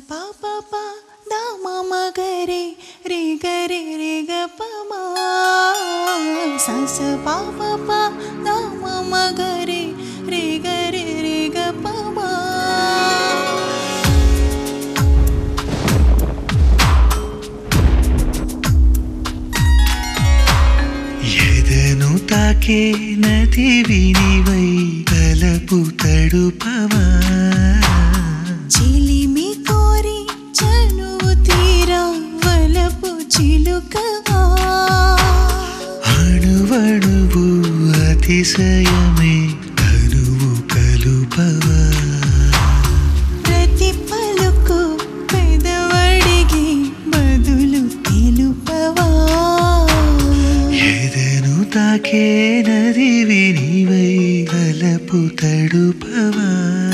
pa pa pa da ma ma ga re re ga pa ma sa pa pa pa da ma ma ga re ga pa ma ఎదను తాకే నదివి నీవై తలపు తడుపవా చిలిమి కోరి చనువు తీరా వలపు చిలుకవా అణువణువు అతిశయమే తనువు కలుపవా ప్రతి పలుకు పెదవడిగి బదులు తెలుపవా ఎదను తాకే నదివి నీవై తలపు తడుపవా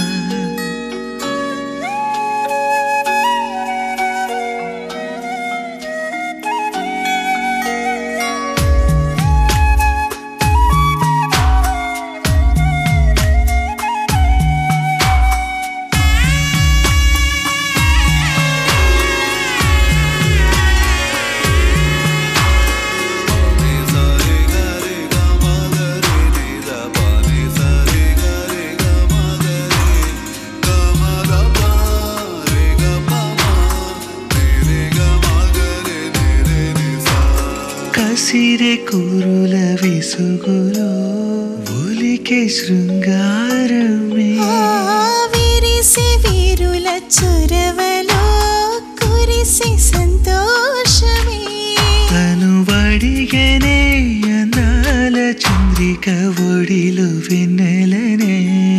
కసిరే కురుల విసుగులో ఒలికే శృంగారమే విరిసి వీరుల చొరవలో కురిసి సంతోషమే తను వడిగనే అందాల చంద్రిక ఒడిలో వెన్నెలనే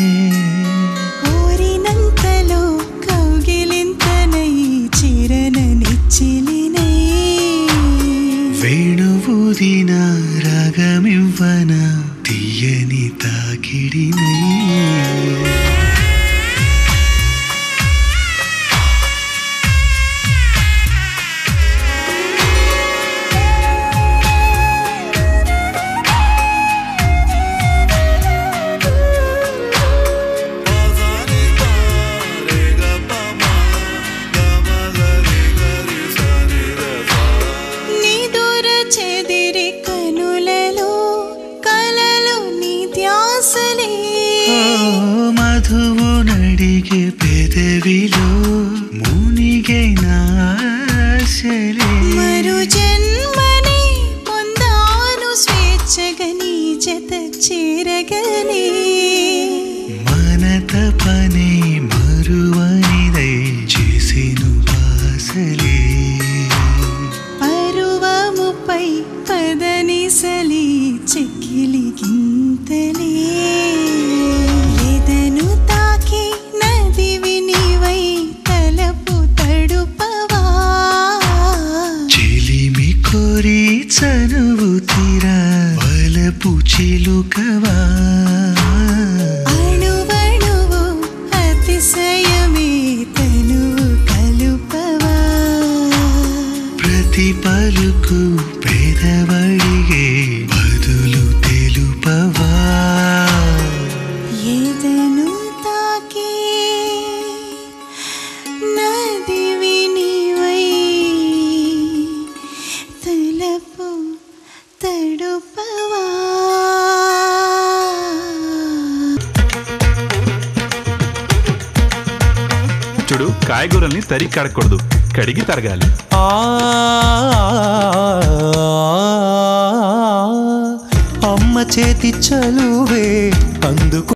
కోరినంతలో కౌగిలింతనై చిరన నిచ్చిలినై వేణువుదిన రాగమివ్వన తీయని తాకిడినై మధువు నడిగే పెదవిలో మునిగే నాశలే మరు జన్మని పొందాను స్వేచ్ఛగని జత చేరగని మనత పని మరువనిదై చేసిను బాసలే పరువముపై పదనిసలి చెక్కిలి గింతలే ఎదను తాకి నదివి నీవై తలపు తడుపవా చిలిమి కోరి చనువు తీరా వలపు చిలుకవా అణువణువు అతిశయమే తనువు కలుపవా ప్రతి పలుకు పేదవడిగే బదులు తెలుపవా ఎదను తాకి నదివి నీవై తలపు తడుపవా చూడు కాయగూరల్ని తరిగి కడగకూడదు, కడిగి తరగాలి. అమ్మ చేతి చలువే అందుకు